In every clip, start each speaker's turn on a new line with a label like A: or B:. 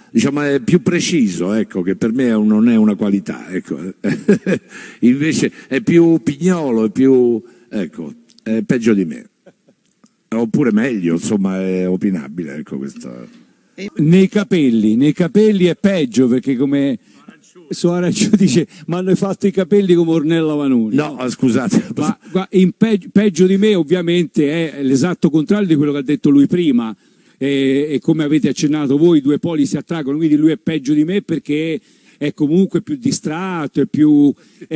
A: diciamo, è più preciso, ecco, che per me non è una qualità, ecco. Invece è più pignolo, è più, ecco, è peggio di me. Oppure meglio, insomma, è opinabile, ecco, questo.
B: Nei capelli è peggio, perché come su Arancione dice, ma hanno fatto i capelli come Ornella Vanoni.
A: No, scusate.
B: Ma peggio di me ovviamente è l'esatto contrario di quello che ha detto lui prima, e come avete accennato voi, i due poli si attraggono, quindi lui è peggio di me perché è comunque più distratto, è più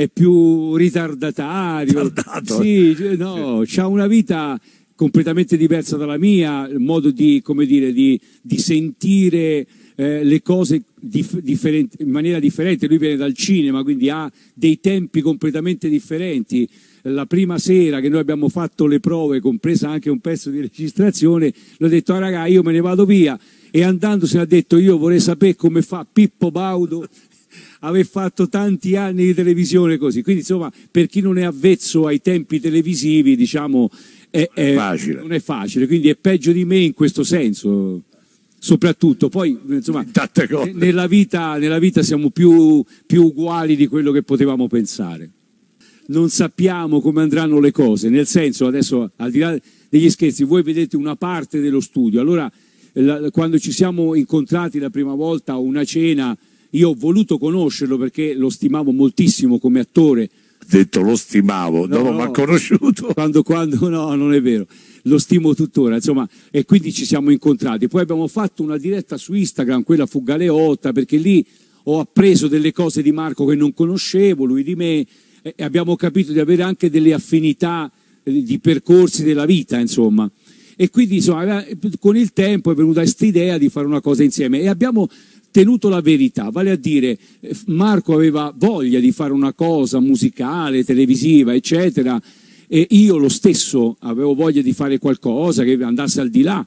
B: ritardatario. Sì, no, c'ha una vita completamente diversa dalla mia, il modo di, come dire, di sentire le cose in maniera differente. Lui viene dal cinema, quindi ha dei tempi completamente differenti. La prima sera che noi abbiamo fatto le prove, compresa anche un pezzo di registrazione, l'ho detto: raga, io me ne vado via, e andandosene ha detto: io vorrei sapere come fa Pippo Baudo aver fatto tanti anni di televisione così. Quindi insomma, per chi non è avvezzo ai tempi televisivi, diciamo, non è facile, quindi è peggio di me in questo senso, soprattutto. Poi insomma, nella vita siamo più uguali di quello che potevamo pensare. Non sappiamo come andranno le cose, nel senso, adesso, al di là degli scherzi, voi vedete una parte dello studio. Allora, quando ci siamo incontrati la prima volta a una cena, io ho voluto conoscerlo perché lo stimavo moltissimo come attore.
A: Detto lo stimavo, dopo mi ha conosciuto.
B: Quando no, non è vero, lo stimo tuttora, insomma, e quindi ci siamo incontrati. Poi abbiamo fatto una diretta su Instagram, quella fu Galeotta, perché lì ho appreso delle cose di Marco che non conoscevo, lui di me, e abbiamo capito di avere anche delle affinità di percorsi della vita, insomma. E quindi insomma, con il tempo è venuta questa idea di fare una cosa insieme, e abbiamo tenuto la verità, vale a dire, Marco aveva voglia di fare una cosa musicale, televisiva, eccetera, e io lo stesso avevo voglia di fare qualcosa che andasse al di là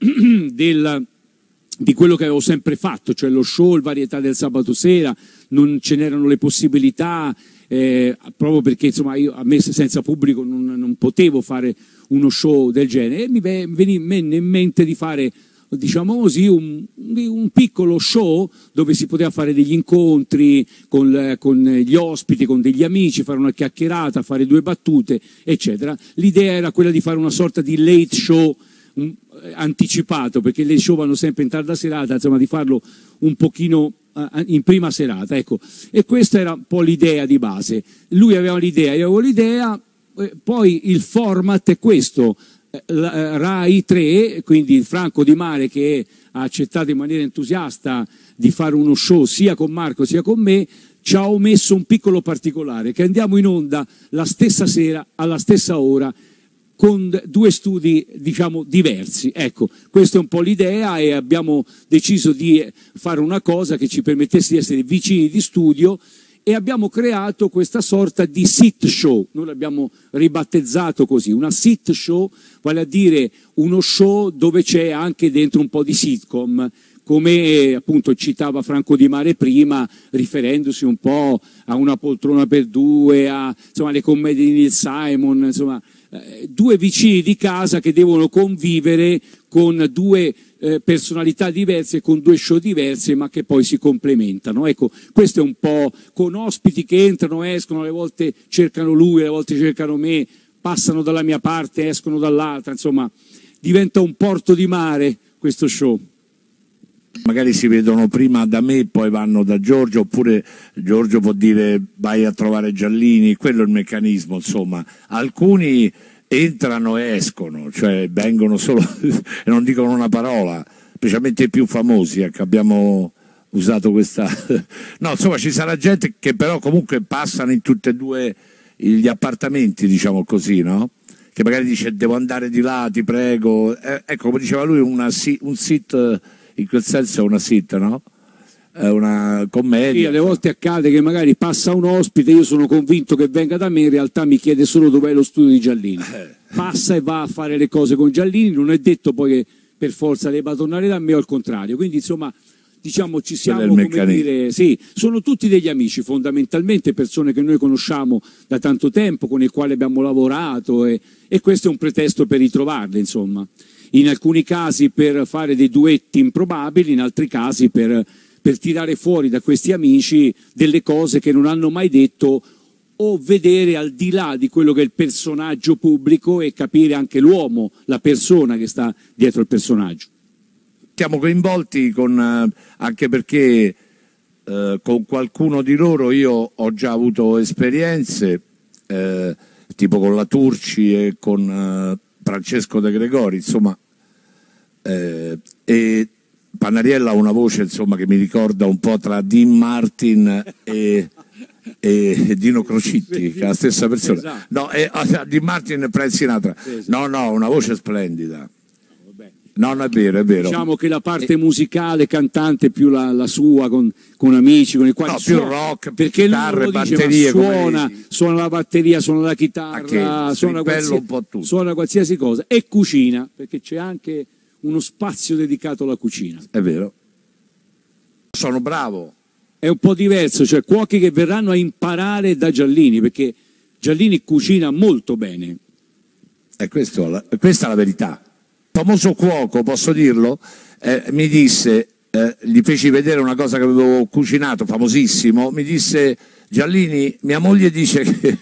B: di quello che avevo sempre fatto, cioè lo show, il varietà del sabato sera. Non ce n'erano le possibilità, proprio perché insomma io, a me senza pubblico non potevo fare uno show del genere, e mi venne in mente di fare, diciamo così, un piccolo show dove si poteva fare degli incontri con gli ospiti, con degli amici, fare una chiacchierata, fare due battute, eccetera. L'idea era quella di fare una sorta di late show anticipato, perché le show vanno sempre in tarda serata, insomma, di farlo un pochino in prima serata, ecco. E questa era un po' l'idea di base. Lui aveva l'idea, io avevo l'idea, poi il format è questo. Rai 3, quindi Franco Di Mare, che ha accettato in maniera entusiasta di fare uno show sia con Marco sia con me, ci ha omesso un piccolo particolare, che andiamo in onda la stessa sera, alla stessa ora, con due studi, diciamo, diversi. Ecco, questa è un po' l'idea, e abbiamo deciso di fare una cosa che ci permettesse di essere vicini di studio, e abbiamo creato questa sorta di sit show. Noi l'abbiamo ribattezzato così, una sit show, vale a dire uno show dove c'è anche dentro un po' di sitcom, come appunto citava Franco Di Mare prima, riferendosi un po' a Una poltrona per due, insomma, le commedie di Neil Simon, insomma, due vicini di casa che devono convivere con due personalità diverse, con due show diverse, ma che poi si complementano. Ecco, questo è un po', con ospiti che entrano, escono, alle volte cercano lui, alle volte cercano me, passano dalla mia parte, escono dall'altra, insomma, diventa un porto di mare questo show.
A: Magari si vedono prima da me, poi vanno da Giorgio, oppure Giorgio può dire vai a trovare Giallini, quello è il meccanismo, insomma. Alcuni entrano e escono, cioè vengono solo e non dicono una parola, specialmente i più famosi, ecco, abbiamo usato questa. No, insomma, ci sarà gente che però comunque passano in tutti e due gli appartamenti, diciamo così, no? Che magari dice devo andare di là, ti prego. Ecco, come diceva lui, un sit, in quel senso è una sit, no? È una commedia.
B: Sì, alle volte accade che magari passa un ospite, io sono convinto che venga da me, in realtà mi chiede solo dov'è lo studio di Giallini. Passa e va a fare le cose con Giallini, non è detto poi che per forza debba tornare da me o al contrario. Quindi insomma, diciamo, ci siamo, come dire, sì, sono tutti degli amici, fondamentalmente persone che noi conosciamo da tanto tempo, con i quali abbiamo lavorato, e questo è un pretesto per ritrovarli, insomma. in alcuni casi per fare dei duetti improbabili, in altri casi per tirare fuori da questi amici delle cose che non hanno mai detto, o vedere al di là di quello che è il personaggio pubblico e capire anche l'uomo, la persona che sta dietro il personaggio.
A: Siamo coinvolti anche perché con qualcuno di loro io ho già avuto esperienze, tipo con la Turci e con Francesco De Gregori, insomma, e Pannariella ha una voce, insomma, che mi ricorda un po' tra Dean Martin e Dino Crocitti, che è la stessa persona.
B: Esatto.
A: No, Dean Martin e Frank Sinatra.
B: Esatto.
A: No, una voce splendida. No, non è vero, è vero.
B: Diciamo che la parte musicale, cantante, più la sua, con amici, con i quali
A: più rock,
B: perché
A: chitarre,
B: lui dice,
A: batterie,
B: suona la batteria, suona la chitarra, suona qualsiasi cosa, e cucina, perché c'è anche uno spazio dedicato alla cucina.
A: È vero. Sono bravo.
B: È un po' diverso, cioè cuochi che verranno a imparare da Giallini, perché Giallini cucina molto bene.
A: Questa è la verità. Famoso cuoco, posso dirlo, mi disse, gli feci vedere una cosa che avevo cucinato, famosissimo, mi disse: Giallini, mia moglie dice che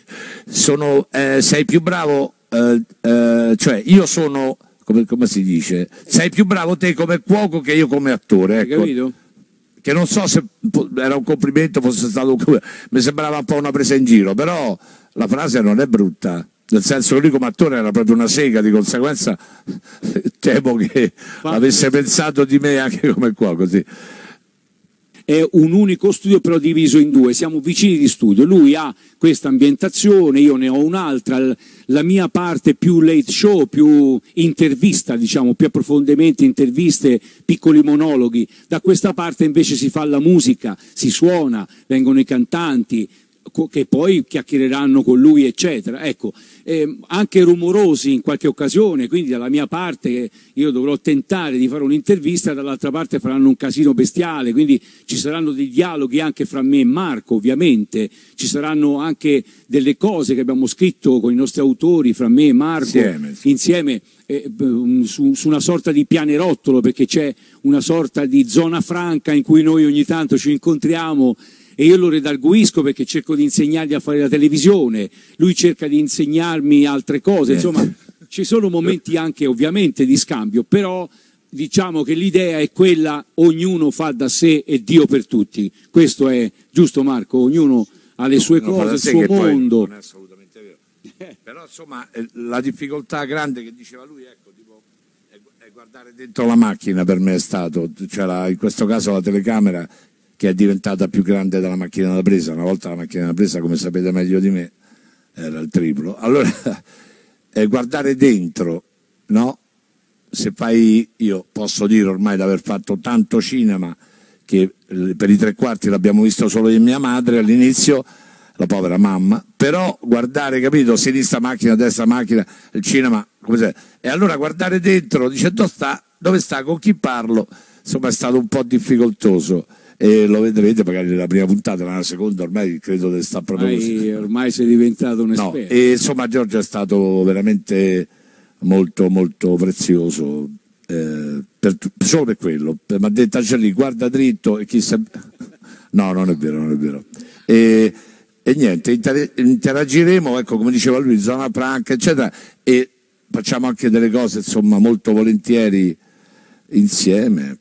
A: sei più bravo, cioè io sono, come si dice, sei più bravo te come cuoco che io come attore, ecco.
B: Hai capito?
A: Che non so se era un complimento, fosse stato, mi sembrava un po' una presa in giro, però la frase non è brutta. Nel senso che lui come attore era proprio una sega, di conseguenza temo che avesse pensato di me anche come cuoco, sì.
B: È un unico studio però diviso in due, siamo vicini di studio, lui ha questa ambientazione, io ne ho un'altra, la mia parte più late show, più intervista, diciamo, più approfondimenti, interviste, piccoli monologhi, da questa parte invece si fa la musica, si suona, vengono i cantanti, che poi chiacchiereranno con lui, eccetera. Ecco, anche rumorosi in qualche occasione, quindi dalla mia parte io dovrò tentare di fare un'intervista, dall'altra parte faranno un casino bestiale, quindi ci saranno dei dialoghi anche fra me e Marco, ovviamente, ci saranno anche delle cose che abbiamo scritto con i nostri autori, fra me e Marco, insieme su una sorta di pianerottolo, perché c'è una sorta di zona franca in cui noi ogni tanto ci incontriamo, e io lo redarguisco perché cerco di insegnargli a fare la televisione, lui cerca di insegnarmi altre cose, insomma ci sono momenti anche ovviamente di scambio, però diciamo che l'idea è quella: ognuno fa da sé e Dio per tutti. Questo è giusto, Marco, ognuno ha le sue cose, il suo mondo.
A: Non è assolutamente vero. Però insomma la difficoltà grande che diceva lui, ecco, tipo, è guardare dentro la macchina. Per me è stato, cioè in questo caso la telecamera, che è diventata più grande della macchina da presa. Una volta la macchina da presa, come sapete meglio di me, era il triplo. Allora guardare dentro, no? Se fai, io posso dire ormai di aver fatto tanto cinema, che per i 3/4 l'abbiamo visto solo io e mia madre all'inizio, la povera mamma, però guardare, capito, sinistra macchina, destra macchina, il cinema, come se... E allora guardare dentro, dice: dove sta, con chi parlo? Insomma è stato un po' difficoltoso. E lo vedrete magari nella prima puntata, nella seconda ormai credo che sta proprio così.
B: Ormai sei diventato un esperto.
A: No, e insomma Giorgio è stato veramente molto molto prezioso, solo per quello. Mi ha detto: lì, guarda dritto e chi sa... No, non è vero, non è vero. E niente, interagiremo, ecco, come diceva lui, zona franca, eccetera, e facciamo anche delle cose, insomma, molto volentieri insieme.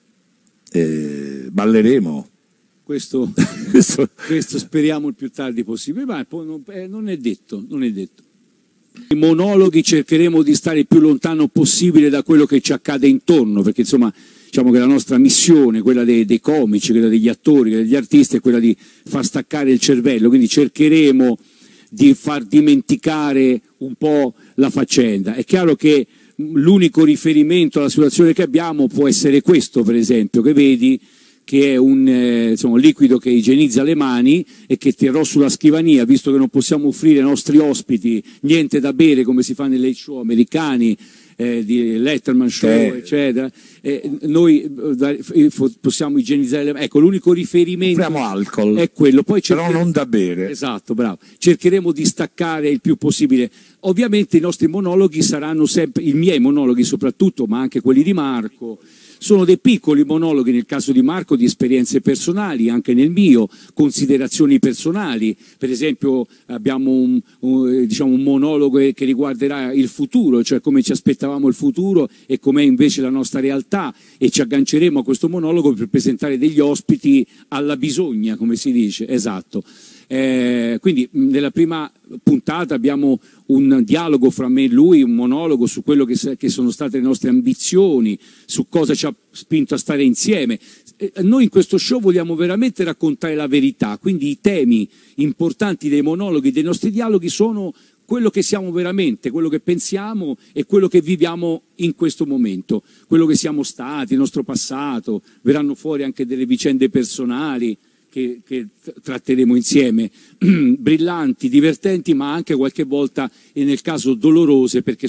A: Balleremo.
B: Questo speriamo il più tardi possibile, ma non è detto, non è detto. I monologhi cercheremo di stare il più lontano possibile da quello che ci accade intorno, perché insomma diciamo che la nostra missione, quella dei comici, quella degli attori, quella degli artisti, è quella di far staccare il cervello, quindi cercheremo di far dimenticare un po' la faccenda. È chiaro che l'unico riferimento alla situazione che abbiamo può essere questo, per esempio, che vedi, che è un liquido che igienizza le mani e che terrò sulla scrivania, visto che non possiamo offrire ai nostri ospiti niente da bere come si fa nelle show americani, di Letterman Show, eccetera, noi possiamo igienizzare, ecco, l'unico riferimento
A: alcol,
B: è quello, poi
A: però non da bere.
B: Esatto, bravo. Cercheremo di staccare il più possibile. Ovviamente i nostri monologhi saranno sempre, i miei monologhi soprattutto, ma anche quelli di Marco, sono dei piccoli monologhi, nel caso di Marco, di esperienze personali, anche nel mio, considerazioni personali. Per esempio abbiamo un monologo che riguarderà il futuro, cioè come ci aspettavamo il futuro e com'è invece la nostra realtà, e ci agganceremo a questo monologo per presentare degli ospiti alla bisogna, come si dice, esatto. Quindi nella prima puntata abbiamo un dialogo fra me e lui, un monologo su quello che sono state le nostre ambizioni, su cosa ci ha spinto a stare insieme. Noi in questo show vogliamo veramente raccontare la verità, quindi i temi importanti dei monologhi, dei nostri dialoghi sono quello che siamo veramente, quello che pensiamo e quello che viviamo in questo momento, quello che siamo stati, il nostro passato, verranno fuori anche delle vicende personali che tratteremo insieme, brillanti, divertenti, ma anche qualche volta, e nel caso dolorose, perché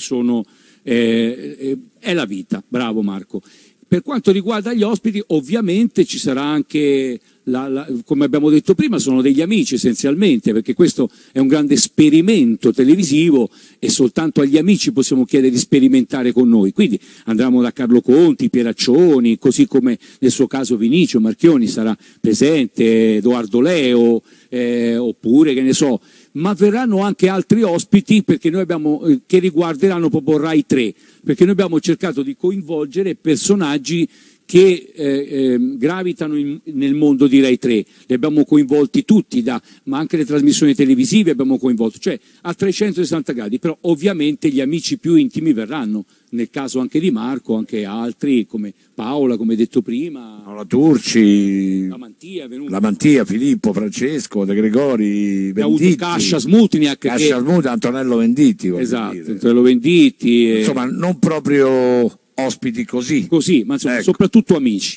B: è la vita. Bravo Marco. Per quanto riguarda gli ospiti, ovviamente ci sarà anche, come abbiamo detto prima, sono degli amici essenzialmente, perché questo è un grande esperimento televisivo e soltanto agli amici possiamo chiedere di sperimentare con noi. Quindi andremo da Carlo Conti, Pieraccioni, così come nel suo caso Vinicio Marchioni sarà presente, Edoardo Leo, oppure che ne so, ma verranno anche altri ospiti, perché noi che riguarderanno proprio Rai 3, perché noi abbiamo cercato di coinvolgere personaggi che gravitano nel mondo di Rai 3, li abbiamo coinvolti tutti, ma anche le trasmissioni televisive abbiamo coinvolto, cioè a 360 gradi, però ovviamente gli amici più intimi verranno, nel caso anche di Marco, anche altri come Paola, come detto prima,
A: la Turci,
B: la
A: Mantia, Filippo, Francesco, De Gregori, Venditti,
B: Cascia Smutniak,
A: Antonello Venditti,
B: esatto, Antonello Venditti,
A: insomma non proprio ospiti così,
B: ma insomma,
A: ecco,
B: soprattutto amici,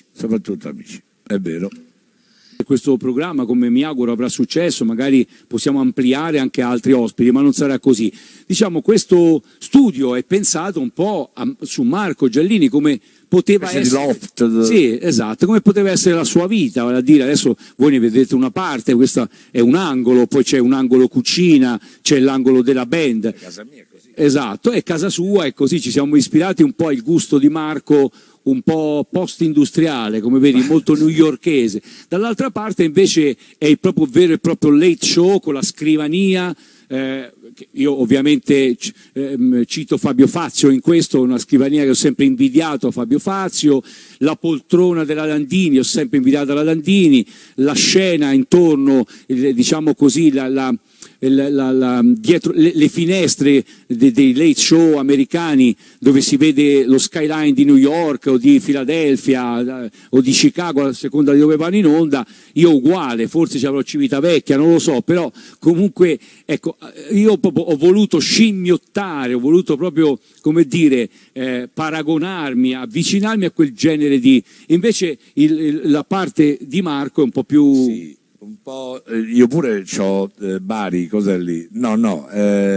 A: è vero.
B: Questo programma, come mi auguro, avrà successo, magari possiamo ampliare anche altri ospiti, ma non sarà così. Diciamo, questo studio è pensato un po' su Marco Giallini, come poteva essere, sì, esatto, come poteva essere la sua vita, vale a dire, adesso voi ne vedete una parte, questo è un angolo, poi c'è un angolo cucina, c'è l'angolo della band.
A: Casa mia è così.
B: Esatto, è casa sua, e così ci siamo ispirati un po' al gusto di Marco, un po' post-industriale, come vedi, molto newyorkese. Dall'altra parte invece è il proprio vero e proprio late show con la scrivania. Io ovviamente cito Fabio Fazio in questo, una scrivania che ho sempre invidiato a Fabio Fazio, la poltrona della Landini, ho sempre invidiato la Landini, la scena intorno, diciamo così, dietro le finestre dei late show americani, dove si vede lo skyline di New York o di Filadelfia o di Chicago, a seconda di dove vanno in onda. Io uguale, forse ci avrò Civitavecchia, non lo so, però comunque ecco, io proprio ho voluto scimmiottare, ho voluto proprio, come dire, paragonarmi, avvicinarmi a quel genere di... Invece la parte di Marco è un po' più...
A: Sì. Un po', io pure c'ho Bari, cos'è lì? No, non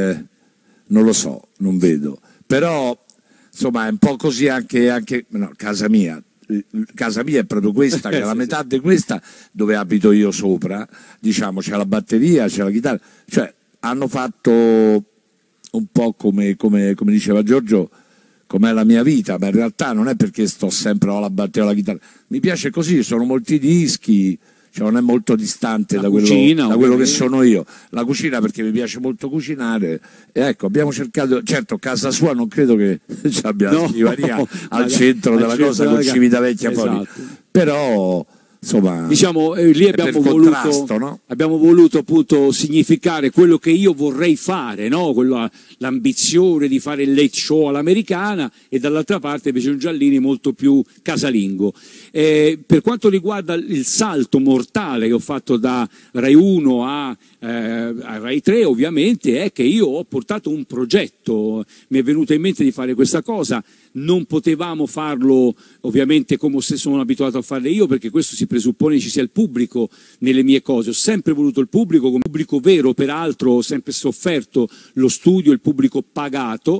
A: lo so, non vedo. Però, insomma, è un po' così anche no, casa mia è proprio questa, che è la metà di questa dove abito io sopra, diciamo, c'è la batteria, c'è la chitarra, cioè hanno fatto un po' come diceva Giorgio, com'è la mia vita, ma in realtà non è perché sto sempre alla batteria o alla chitarra, mi piace così, sono molti dischi, cioè non è molto distante da quello che sono io. La cucina, perché mi piace molto cucinare, e ecco, abbiamo cercato, certo casa sua non credo che ci abbia la scrivania al centro della cosa con Civitavecchia, esatto, fuori, però insomma,
B: diciamo, lì abbiamo voluto appunto significare quello che io vorrei fare, no? L'ambizione di fare il late show all'americana, e dall'altra parte invece un Giallini molto più casalingo. Per quanto riguarda il salto mortale che ho fatto da Rai 1 a Rai 3, ovviamente è che io ho portato un progetto, mi è venuto in mente di fare questa cosa. Non potevamo farlo ovviamente come se sono abituato a farle io, perché questo si presuppone ci sia il pubblico nelle mie cose. Ho sempre voluto il pubblico, come pubblico vero, peraltro ho sempre sofferto lo studio, il pubblico pagato,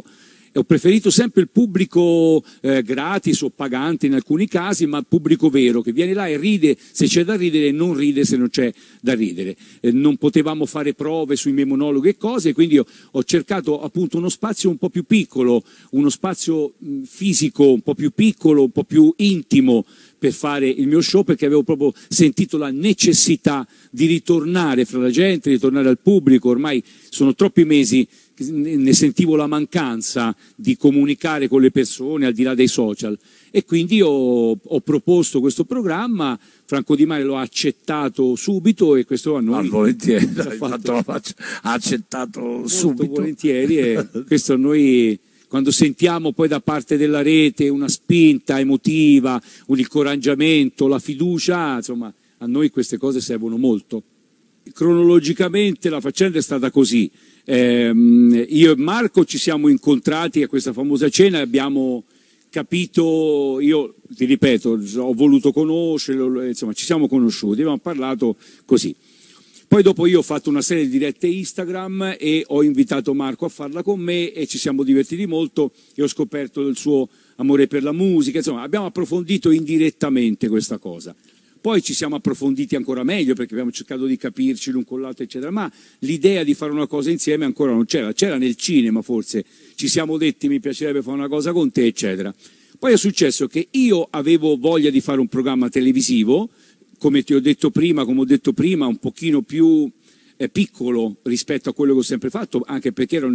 B: ho preferito sempre il pubblico gratis o pagante in alcuni casi, ma il pubblico vero che viene là e ride se c'è da ridere e non ride se non c'è da ridere. Non potevamo fare prove sui miei monologhi e cose, quindi io ho cercato appunto uno spazio un po' più piccolo, uno spazio fisico un po' più piccolo, un po' più intimo per fare il mio show, perché avevo proprio sentito la necessità di ritornare fra la gente, ritornare al pubblico. Ormai sono troppi mesi che ne sentivo la mancanza di comunicare con le persone al di là dei social, e quindi ho proposto questo programma. Franco Di Mare lo ha accettato subito e questo a noi
A: volentieri, ha accettato subito,
B: volentieri, e questo a noi, quando sentiamo poi da parte della rete una spinta emotiva, un incoraggiamento, la fiducia, insomma, a noi queste cose servono molto. Cronologicamente la faccenda è stata così. Io e Marco ci siamo incontrati a questa famosa cena e abbiamo capito, io ti ripeto, ho voluto conoscerlo, insomma ci siamo conosciuti, abbiamo parlato così. Poi dopo io ho fatto una serie di dirette Instagram e ho invitato Marco a farla con me e ci siamo divertiti molto e ho scoperto il suo amore per la musica, insomma abbiamo approfondito indirettamente questa cosa. Poi ci siamo approfonditi ancora meglio perché abbiamo cercato di capirci l'un con l'altro, eccetera, ma l'idea di fare una cosa insieme ancora non c'era, c'era nel cinema forse, ci siamo detti mi piacerebbe fare una cosa con te, eccetera. Poi è successo che io avevo voglia di fare un programma televisivo, come ti ho detto prima, come ho detto prima, un pochino più piccolo rispetto a quello che ho sempre fatto, anche perché ero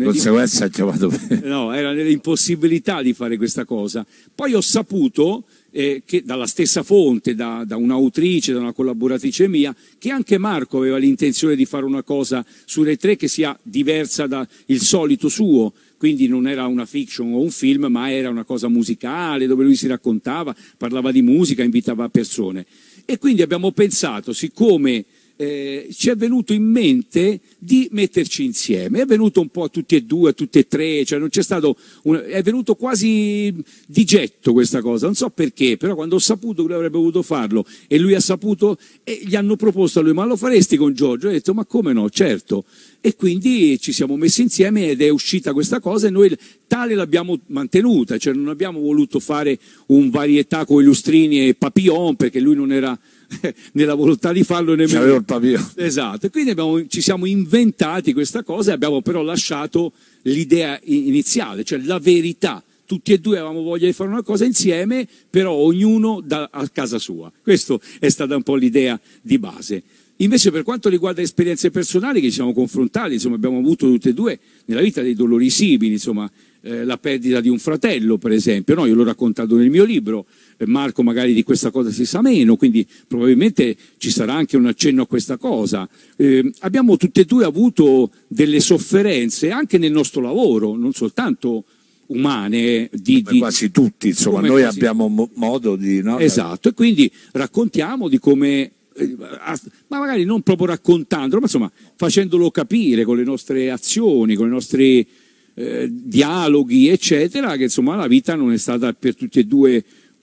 B: era nell'impossibilità di fare questa cosa. Poi ho saputo che dalla stessa fonte, da un'autrice, da una collaboratrice mia, che anche Marco aveva l'intenzione di fare una cosa su Rai 3 che sia diversa dal solito suo, quindi non era una fiction o un film, ma era una cosa musicale dove lui si raccontava, parlava di musica, invitava persone. E quindi abbiamo pensato, siccome ci è venuto in mente di metterci insieme, è venuto un po' a tutti e due, a tutte e tre, cioè non c'è stato è venuto quasi di getto questa cosa, non so perché, però quando ho saputo che lui avrebbe voluto farlo e lui ha saputo, e gli hanno proposto a lui, ma lo faresti con Giorgio? Ho detto, ma come no, certo. E quindi ci siamo messi insieme ed è uscita questa cosa e noi tale l'abbiamo mantenuta, cioè non abbiamo voluto fare un varietà con i lustrini e Papillon perché lui non era nella volontà di farlo nemmeno.
A: C'aveva il Papillon.
B: Esatto, e quindi ci siamo inventati questa cosa e abbiamo però lasciato l'idea iniziale, cioè la verità. Tutti e due avevamo voglia di fare una cosa insieme, però ognuno a casa sua. Questa è stata un po' l'idea di base. Invece per quanto riguarda esperienze personali che ci siamo confrontati, insomma abbiamo avuto tutte e due nella vita dei dolori simili, insomma la perdita di un fratello per esempio, no? Io l'ho raccontato nel mio libro, Marco magari di questa cosa si sa meno, quindi probabilmente ci sarà anche un accenno a questa cosa. Abbiamo tutte e due avuto delle sofferenze anche nel nostro lavoro, non soltanto umane
A: quasi tutti, insomma noi abbiamo modo di, no?
B: Esatto, e quindi raccontiamo di come ma magari non proprio raccontandolo, ma insomma facendolo capire con le nostre azioni, con i nostri dialoghi eccetera, che insomma la vita non è stata per tutti e due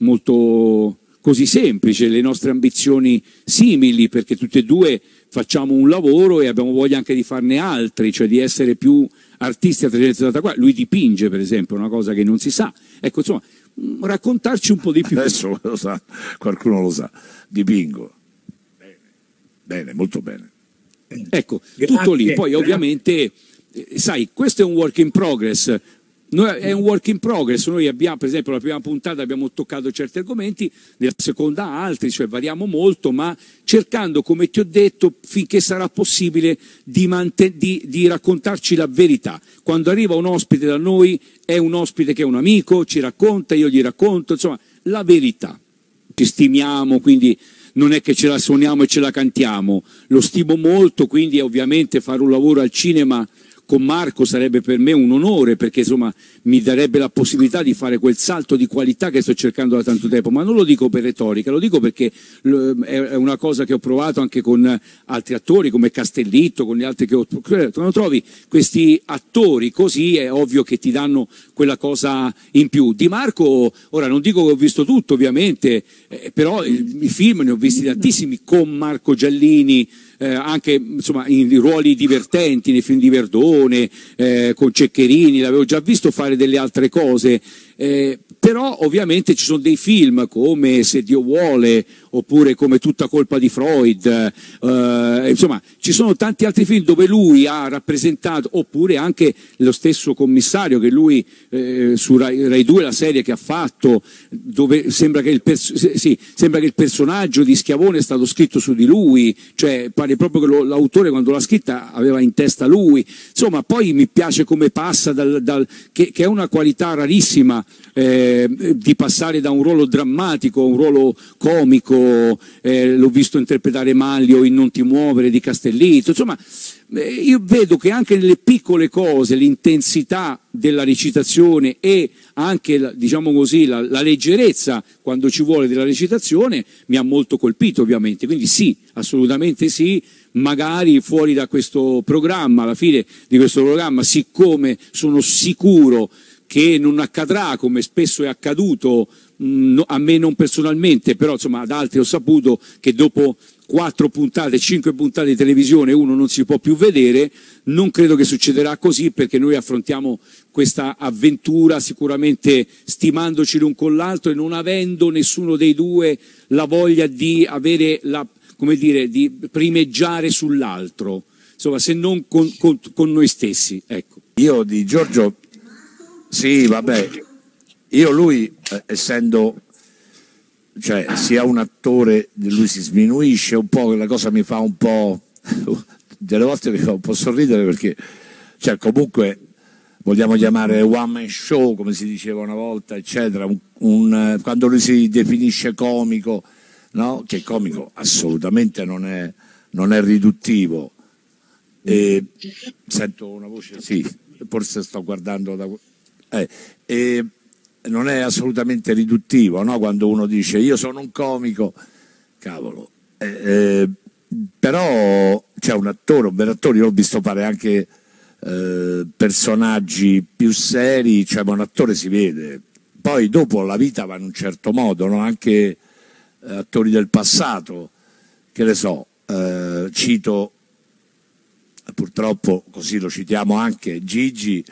B: molto così semplice, le nostre ambizioni simili, perché tutti e due facciamo un lavoro e abbiamo voglia anche di farne altri, cioè di essere più artisti a 360 gradi. Lui dipinge per esempio, una cosa che non si sa, ecco insomma raccontarci un po' di più.
A: Adesso lo sa, qualcuno lo sa, dipingo. Bene, molto bene.
B: Ecco, tutto lì. Poi ovviamente, sai, questo è un work in progress. È un work in progress. Noi abbiamo, per esempio, la prima puntata abbiamo toccato certi argomenti, nella seconda altri, cioè variamo molto, ma cercando, come ti ho detto, finché sarà possibile, di raccontarci la verità. Quando arriva un ospite da noi, è un ospite che è un amico, ci racconta, io gli racconto, insomma, la verità. Ci stimiamo, quindi non è che ce la suoniamo e ce la cantiamo, lo stimo molto, quindi ovviamente fare un lavoro al cinema con Marco sarebbe per me un onore, perché insomma mi darebbe la possibilità di fare quel salto di qualità che sto cercando da tanto tempo, ma non lo dico per retorica, lo dico perché è una cosa che ho provato anche con altri attori come Castellitto, con gli altri che ho. Quando trovi questi attori così è ovvio che ti danno quella cosa in più. Di Marco, ora non dico che ho visto tutto ovviamente, però i film ne ho visti tantissimi con Marco Giallini, anche insomma, in ruoli divertenti nei film di Verdone, con Ceccherini, l'avevo già visto fare delle altre cose. Però ovviamente ci sono dei film come Se Dio vuole oppure come Tutta colpa di Freud, insomma ci sono tanti altri film dove lui ha rappresentato, oppure anche lo stesso Commissario che lui su Rai 2, la serie che ha fatto, dove sembra che il personaggio di Schiavone è stato scritto su di lui, cioè pare proprio che l'autore quando l'ha scritta aveva in testa lui. Insomma, poi mi piace come passa che è una qualità rarissima, di passare da un ruolo drammatico a un ruolo comico. L'ho visto interpretare Manlio in Non ti muovere di Castellitto. Insomma, io vedo che anche nelle piccole cose l'intensità della recitazione e anche, diciamo così, la leggerezza quando ci vuole della recitazione mi ha molto colpito, ovviamente. Quindi sì, assolutamente sì. Magari fuori da questo programma, alla fine di questo programma, siccome sono sicuro che non accadrà come spesso è accaduto, a me non personalmente, però insomma ad altri ho saputo che dopo 4 puntate, 5 puntate di televisione uno non si può più vedere. Non credo che succederà così, perché noi affrontiamo questa avventura sicuramente stimandoci l'un con l'altro e non avendo nessuno dei due la voglia di avere come dire, di primeggiare sull'altro, insomma, se non con noi stessi, ecco.
A: Io di Giorgio, sì, vabbè, io lui, essendo, cioè, sia un attore, lui si sminuisce un po', la cosa mi fa un po', delle volte mi fa un po' sorridere, perché, cioè, comunque, vogliamo chiamare one man show, come si diceva una volta, eccetera, quando lui si definisce comico, no? Che comico assolutamente non è riduttivo. E sento una voce, sì, forse sto guardando e non è assolutamente riduttivo, no? Quando uno dice io sono un comico, cavolo, però c'è un attore, un vero attore. Io ho visto fare anche personaggi più seri, cioè un attore si vede, poi dopo la vita va in un certo modo, no? Anche attori del passato, che ne so, cito purtroppo, così lo citiamo anche, Gigi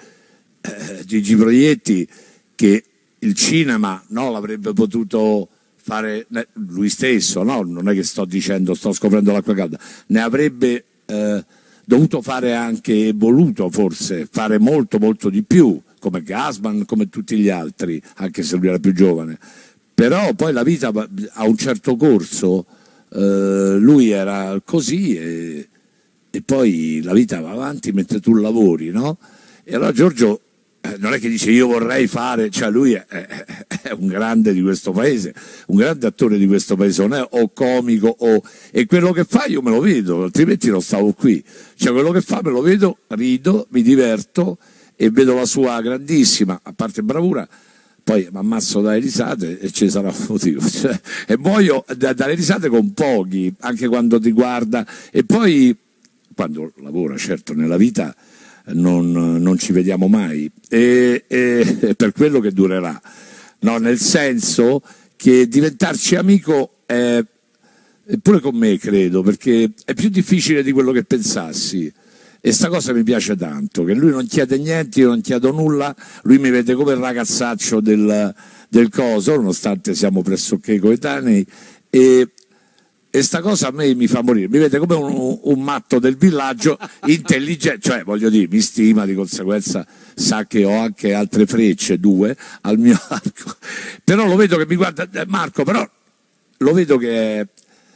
A: Proietti, che il cinema, no, l'avrebbe potuto fare lui stesso, no? Non è che sto scoprendo l'acqua calda, ne avrebbe dovuto fare anche, e voluto forse fare molto molto di più, come Gassman, come tutti gli altri, anche se lui era più giovane. Però poi la vita ha un certo corso, lui era così e poi la vita va avanti mentre tu lavori, no? E allora Giorgio non è che dice io vorrei fare, cioè lui è un grande di questo paese, un grande attore di questo paese, non è o comico e quello che fa io me lo vedo, altrimenti non stavo qui, cioè quello che fa me lo vedo, rido, mi diverto e vedo la sua grandissima, a parte bravura, poi mi ammazzo dalle risate e ci sarà un motivo, cioè, e muoio dalle risate con pochi, anche quando ti guarda, e poi quando lavora, certo, nella vita non ci vediamo mai, e per quello che durerà, no? Nel senso che diventarci amico è pure con me, credo, perché è più difficile di quello che pensassi. E sta cosa mi piace tanto, che lui non chiede niente, io non chiedo nulla, lui mi vede come il ragazzaccio del coso, nonostante siamo pressoché coetanei, e sta cosa a me mi fa morire, mi vede come un matto del villaggio, intelligente, cioè voglio dire, mi stima, di conseguenza sa che ho anche altre frecce, 2, al mio arco, però lo vedo che mi guarda, Marco, però lo vedo che è...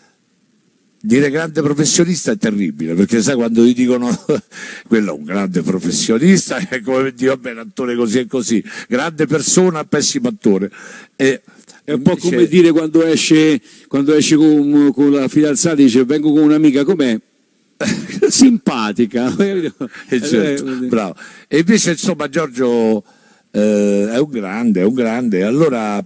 A: Dire grande professionista è terribile, perché sai quando ti dicono quello è un grande professionista, è come dire vabbè, un attore così e così, grande persona, pessimo attore. È
B: un po' come dire quando esce con la fidanzata, dice vengo con un'amica, com'è? Simpatica.
A: Certo, bravo. E invece insomma Giorgio è un grande, allora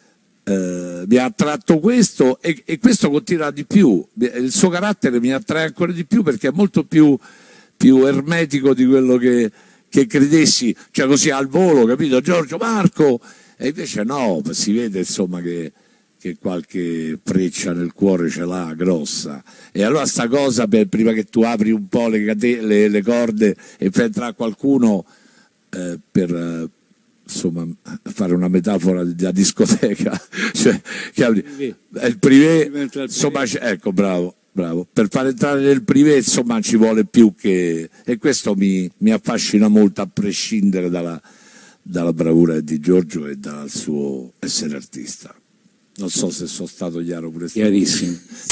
A: mi ha attratto questo e questo continua di più, il suo carattere mi attrae ancora di più perché è molto più ermetico di quello che credessi, cioè così al volo, capito? Giorgio, Marco, e invece no, si vede insomma che che qualche freccia nel cuore ce l'ha grossa, e allora sta cosa, prima che tu apri un po' le corde e fai entrare qualcuno, per insomma fare una metafora da discoteca, cioè, il privé, insomma, ecco, bravo, per far entrare nel privé, insomma, ci vuole più che, e questo mi affascina molto, a prescindere dalla bravura di Giorgio e dal suo essere artista. Non so se sono stato chiaro pure.
B: Chiarissimo.